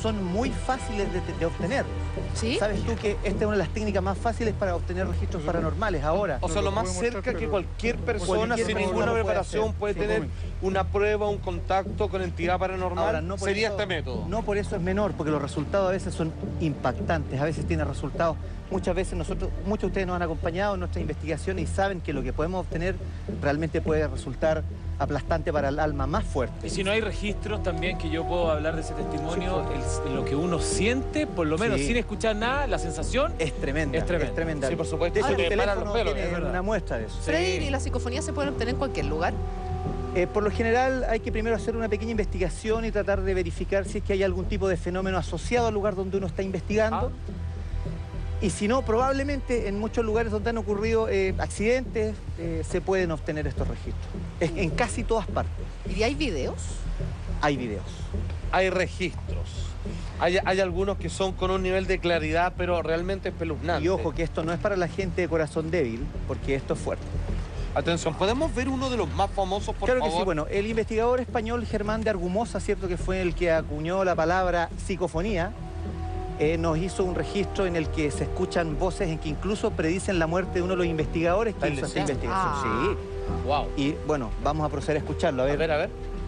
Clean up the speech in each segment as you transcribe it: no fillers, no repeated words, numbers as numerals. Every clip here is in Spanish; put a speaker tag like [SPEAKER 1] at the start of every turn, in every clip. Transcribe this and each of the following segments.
[SPEAKER 1] son muy fáciles de obtener.
[SPEAKER 2] ¿Sí?
[SPEAKER 1] ¿Sabes tú que esta es una de las técnicas más fáciles para obtener registros paranormales ahora?
[SPEAKER 3] O sea, lo más cerca que cualquier persona sin ninguna preparación puede tener una prueba, un contacto con entidad paranormal,
[SPEAKER 1] Ahora, no por
[SPEAKER 3] sería
[SPEAKER 1] eso-
[SPEAKER 3] este método.
[SPEAKER 1] No por eso es menor, porque los resultados a veces son impactantes, a veces tiene resultados. Muchas veces muchos de ustedes nos han acompañado en nuestras investigaciones y saben que lo que podemos obtener realmente puede resultar aplastante para el alma más fuerte.
[SPEAKER 4] Y si no hay registros también, que yo puedo hablar de ese testimonio, lo que uno siente, por lo menos
[SPEAKER 1] Sí.
[SPEAKER 4] sin escuchar nada, la sensación
[SPEAKER 1] Es tremenda,
[SPEAKER 4] Es tremenda.
[SPEAKER 1] es tremenda.
[SPEAKER 3] Sí, por supuesto,
[SPEAKER 1] De hecho,
[SPEAKER 3] se
[SPEAKER 1] el
[SPEAKER 3] te paran
[SPEAKER 1] teléfono
[SPEAKER 3] los pelos,
[SPEAKER 1] tiene
[SPEAKER 4] es verdad.
[SPEAKER 1] una muestra de eso.
[SPEAKER 2] Freddy, ¿y la psicofonía se puede obtener en cualquier lugar?
[SPEAKER 1] Por lo general hay que primero hacer una pequeña investigación y tratar de verificar si es que hay algún tipo de fenómeno asociado al lugar donde uno está investigando. Y si no, probablemente en muchos lugares donde han ocurrido accidentes se pueden obtener estos registros. En casi todas partes
[SPEAKER 2] ¿Y hay videos?
[SPEAKER 1] hay videos.
[SPEAKER 3] Hay registros. Hay algunos que son con un nivel de claridad, pero realmente espeluznante.
[SPEAKER 1] Y ojo que esto no es para la gente de corazón débil, porque esto es fuerte.
[SPEAKER 3] Atención, ¿podemos ver uno de los más famosos, por
[SPEAKER 1] Claro
[SPEAKER 3] favor?
[SPEAKER 1] que sí, bueno, el investigador español Germán de Argumosa, cierto que fue el que acuñó la palabra psicofonía, nos hizo un registro en el que se escuchan voces en que incluso predicen la muerte de uno de los investigadores que hizo esta investigación. Sí.
[SPEAKER 3] Wow.
[SPEAKER 1] Y bueno, vamos a proceder a escucharlo. A ver.
[SPEAKER 3] A ver.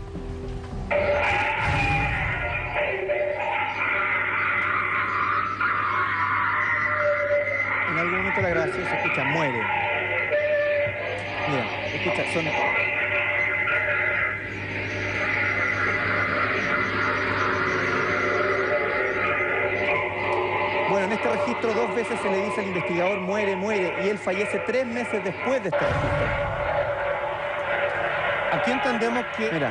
[SPEAKER 1] En algún momento la grabación se escucha, muere. Mira, escucha, son... Bueno, en este registro 2 veces se le dice al investigador muere, muere, y él fallece 3 meses después de este registro.
[SPEAKER 3] Aquí entendemos que...
[SPEAKER 1] Mira.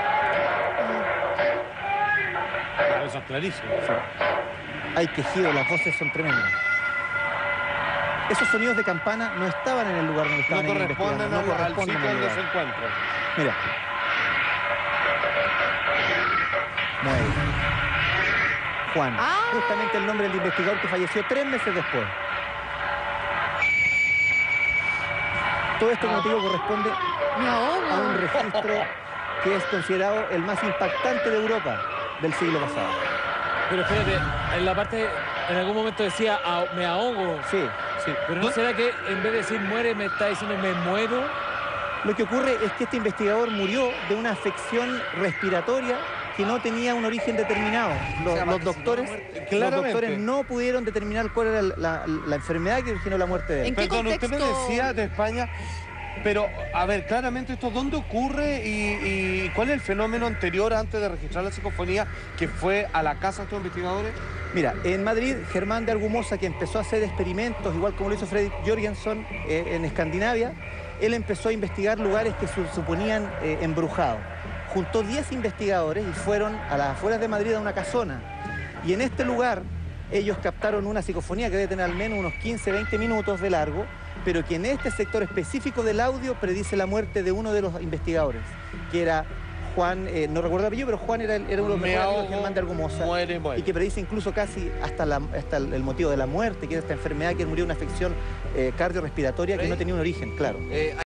[SPEAKER 3] Eso es clarísimo.
[SPEAKER 1] Hay quejido, las voces son tremendas. Esos sonidos de campana no estaban en el lugar donde
[SPEAKER 3] No
[SPEAKER 1] estaban
[SPEAKER 3] corresponden
[SPEAKER 1] investigando, no
[SPEAKER 3] al
[SPEAKER 1] corresponden
[SPEAKER 3] sitio
[SPEAKER 1] al
[SPEAKER 3] donde
[SPEAKER 1] lugar.
[SPEAKER 3] se encuentra.
[SPEAKER 1] Mira. Muere. Juan.
[SPEAKER 2] Ah.
[SPEAKER 1] Justamente el nombre del investigador que falleció 3 meses después. Todo esto, como te digo, corresponde
[SPEAKER 2] Me
[SPEAKER 1] a un
[SPEAKER 2] ahogo.
[SPEAKER 1] registro que es considerado el más impactante de Europa del siglo pasado.
[SPEAKER 4] Pero espérate, en la parte, en algún momento decía, me ahogo.
[SPEAKER 1] Sí, sí.
[SPEAKER 4] Pero ¿no será que en vez de decir muere, me está diciendo me muero?
[SPEAKER 1] Lo que ocurre es que este investigador murió de una afección respiratoria que no tenía un origen determinado. Los doctores no pudieron determinar cuál era la enfermedad que originó la muerte de él.
[SPEAKER 2] ¿En qué
[SPEAKER 3] Perdón, usted me
[SPEAKER 2] contexto?
[SPEAKER 3] decía de España, pero, a ver, claramente esto, ¿dónde ocurre y cuál es el fenómeno anterior antes de registrar la psicofonía que fue a la casa de estos investigadores?
[SPEAKER 1] Mira, en Madrid, Germán de Argumosa, que empezó a hacer experimentos, igual como lo hizo Fredrik Jorgensen en Escandinavia, él empezó a investigar lugares que suponían embrujados. Juntó 10 investigadores y fueron a las afueras de Madrid a una casona. Y en este lugar ellos captaron una psicofonía que debe tener al menos unos 15-20 minutos de largo, pero que en este sector específico del audio predice la muerte de uno de los investigadores, que era Juan, no recuerdo el apellido, pero Juan era uno de los mejores amigos de Germán de Argumosa.
[SPEAKER 3] Muere.
[SPEAKER 1] Y que predice incluso casi hasta el motivo de la muerte, que era esta enfermedad que murió de una afección cardiorrespiratoria que no tenía un origen, claro.